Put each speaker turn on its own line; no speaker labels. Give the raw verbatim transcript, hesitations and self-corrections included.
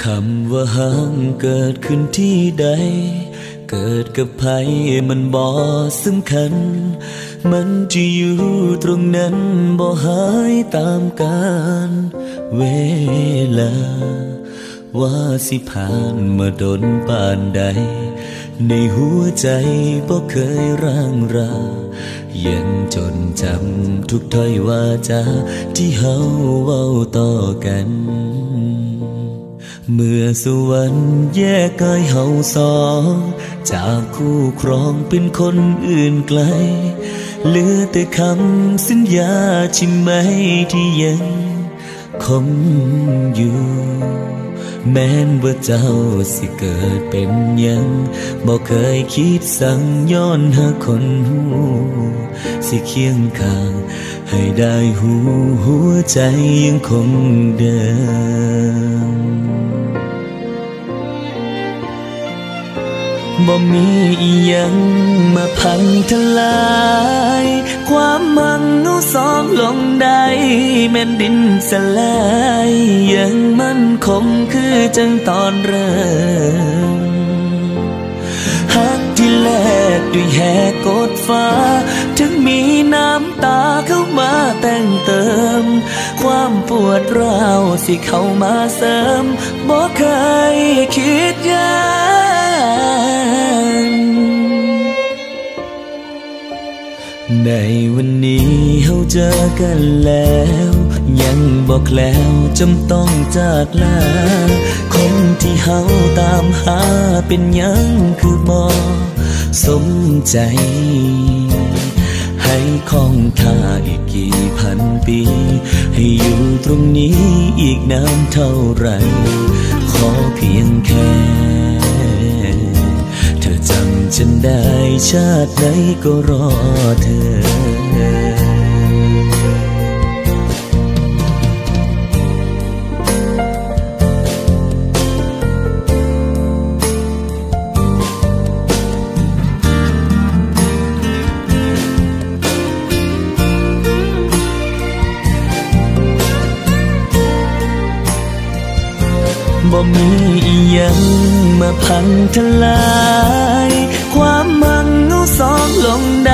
คำว่าห้ามเกิดขึ้นที่ใดเกิดกับใครมันบ่สำคัญมันจะอยู่ตรงนั้นบ่หายตามกาลเวลาว่าสิผ่านมาดนปานใดในหัวใจบ่เคยร่างรายังจดจำทุกถ้อยวาจาที่เฮาเว้าต่อกันเมื่อสวรรค์แยกกายเฮาสองจากคู่ครองเป็นคนอื่นไกลเหลือแต่คำสัญญาใช่ไหมที่ยังคงอยู่แม้นว่าเจ้าสิเกิดเป็นยังบ่เคยคิดสั่งย้อนหาคนหูสิเคียงข้างให้ได้หูหัวใจยังคงเดิมบ่มีอีหยังมาพังทลายความมั่งเอาสองลงได้แม่นดินสลายยังมั่นคงคือจังตอนเริ่มฮักที่แลกด้วยแหกกดฟ้าถึงมีน้ำตาเข้ามาแต่งเติมความปวดร้าวสิเข้ามาเสริมบ่เคยคิดยานในวันนี้เฮาเจอกันแล้วยังบอกแล้วจำต้องจากลาคนที่เฮาตามหาเป็นยังคือบ่สมใจให้คงท่าอีกกี่พันปีให้อยู่ตรงนี้อีกนานเท่าไรขอเพียงแค่เธอจำฉันได้ชาติไหนก็รอเธอบ่มีอีหยังมาพังทลายความมั่งเอาสองลงได้